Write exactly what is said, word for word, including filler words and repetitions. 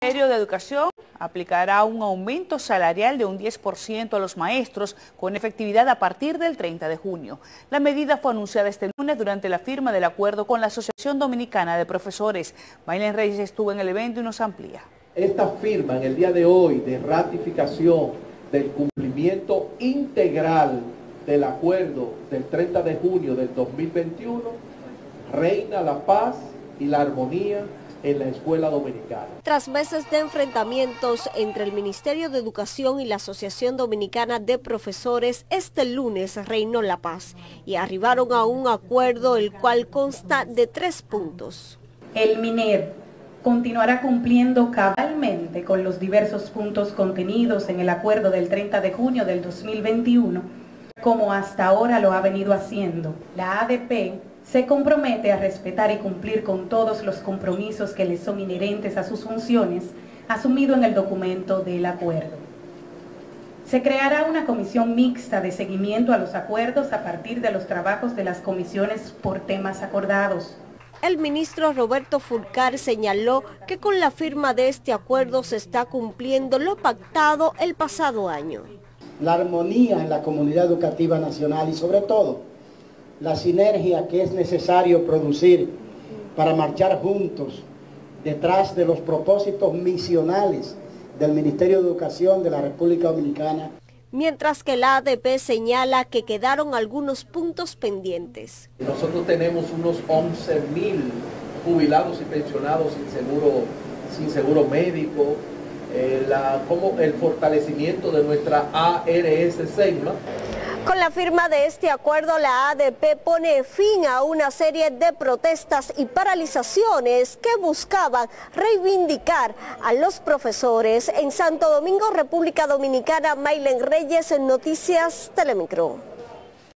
El Ministerio de Educación aplicará un aumento salarial de un diez por ciento a los maestros con efectividad a partir del treinta de junio. La medida fue anunciada este lunes durante la firma del acuerdo con la Asociación Dominicana de Profesores. Maylen Reyes estuvo en el evento y nos amplía. Esta firma en el día de hoy de ratificación del cumplimiento integral del acuerdo del treinta de junio del dos mil veintiuno, reina la paz y la armonía en la escuela dominicana. Tras meses de enfrentamientos entre el Ministerio de Educación y la Asociación Dominicana de Profesores, este lunes reinó la paz y arribaron a un acuerdo el cual consta de tres puntos. El MINER continuará cumpliendo cabalmente con los diversos puntos contenidos en el acuerdo del treinta de junio del dos mil veintiuno, como hasta ahora lo ha venido haciendo. La A D P se compromete a respetar y cumplir con todos los compromisos que le son inherentes a sus funciones, asumido en el documento del acuerdo. Se creará una comisión mixta de seguimiento a los acuerdos a partir de los trabajos de las comisiones por temas acordados. El ministro Roberto Fulcar señaló que con la firma de este acuerdo se está cumpliendo lo pactado el pasado año. La armonía en la comunidad educativa nacional y sobre todo la sinergia que es necesario producir para marchar juntos detrás de los propósitos misionales del Ministerio de Educación de la República Dominicana. Mientras que la A D P señala que quedaron algunos puntos pendientes. Nosotros tenemos unos once mil jubilados y pensionados sin seguro, sin seguro médico, eh, la, como el fortalecimiento de nuestra A R S SEGMA. Con la firma de este acuerdo, la A D P pone fin a una serie de protestas y paralizaciones que buscaban reivindicar a los profesores. En Santo Domingo, República Dominicana, Maylen Reyes, Noticias Telemicro.